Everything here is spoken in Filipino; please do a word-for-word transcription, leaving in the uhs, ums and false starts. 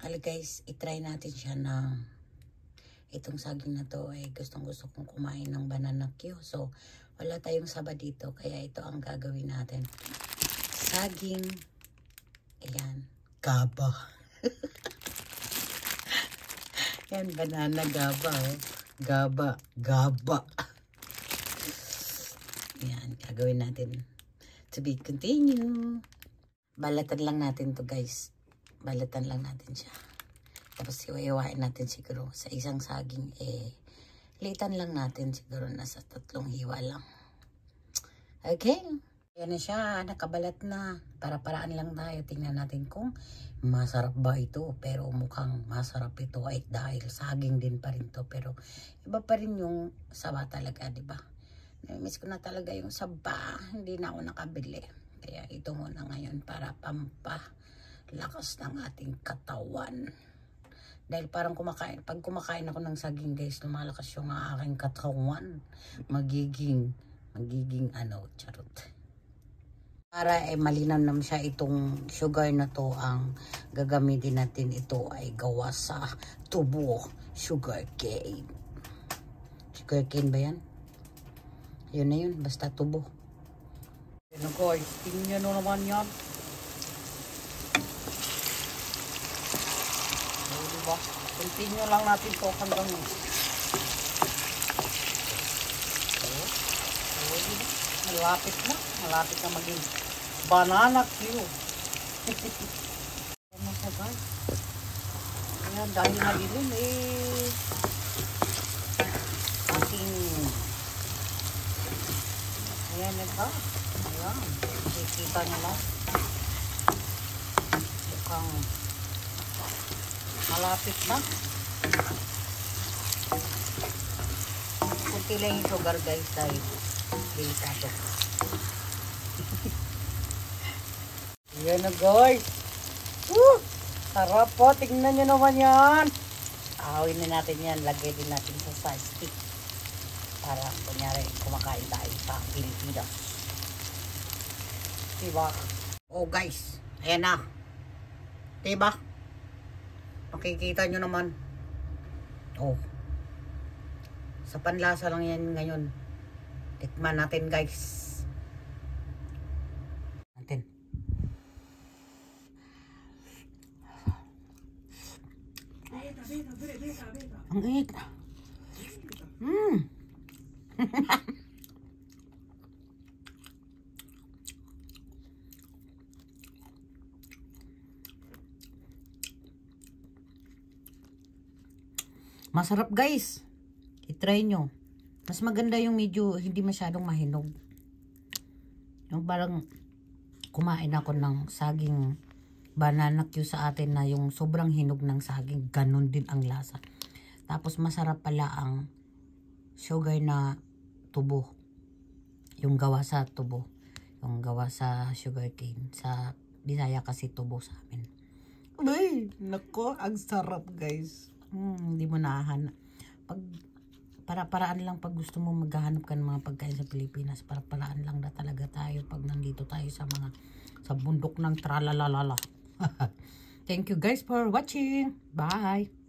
Hali guys, itry natin siya na itong saging na to ay eh, gustong gusto kong kumain ng banana Q. So, wala tayong saba dito. Kaya ito ang gagawin natin. Saging. Ayan. Gaba. Yan, banana gaba. Oh. Gaba. Gaba. Ayan, gagawin natin. To be continue. Balatan lang natin to guys. Balatan lang natin siya. Tapos iwain natin siguro sa isang saging eh litan lang natin siguro nasa tatlong hiwa lang. Okay. Yan na siya. Nakabalat na. Para-paraan lang tayo. Tingnan natin kung masarap ba ito. Pero mukhang masarap ito ay dahil saging din pa rin to. Pero iba pa rin yung saba talaga, di ba? Namiss ko na talaga yung saba. Hindi na ako nakabili. Kaya ito muna ngayon para pampa lakas ng ating katawan. Dahil parang kumakain, pag kumakain ako ng saging guys, lumalakas yung aking katawan. Magiging, magiging ano, charot. Para eh malinaw naman siya itong sugar na to ang gagamitin natin. Ito ay gawa sa tubo sugar cane. Sugar cane ba yan? Yun na yun, basta tubo. Ano guys, tingnan nyo naman yan. Diba? Continue lang natin ito hanggang so, so, malapit na malapit na maging banana Q. Ano sa guys? Ayan, dahil nalilim eh ating ayan na ba? Ayan, nakikita nyo lang mukhang malapit na. Kunti lang yung sugar guys dahil delikado. Yan na guys. Woo! Sarap po. Tingnan nyo naman yan. Ahawin na natin yan. Lagay din natin sa side stick. Para kunyari kumakain tayo sa Pilipinas. Diba? Oh guys. Ayan na. Diba? Makikita nyo naman. Oh. Sa panlasa lang yan ngayon. Tikman natin guys. Natin. Ang init. Mmm. Masarap guys. I-try nyo. Mas maganda yung medyo hindi masyadong mahinog. Yung parang kumain ako ng saging banana Q sa atin na yung sobrang hinog ng saging. Ganon din ang lasa. Tapos masarap pala ang sugar na tubo. Yung gawa sa tubo. Yung gawa sa sugar cane. Sa Bisaya kasi tubo sa amin. Ay, nako, ang sarap guys. Hmm, hindi mo nahanap. Pag para-paraan lang pag gusto mo maghahanap ka ng mga pagkain sa Pilipinas, para-paraan lang na talaga tayo pag nandito tayo sa mga sa bundok ng tralalala. Thank you guys for watching. Bye.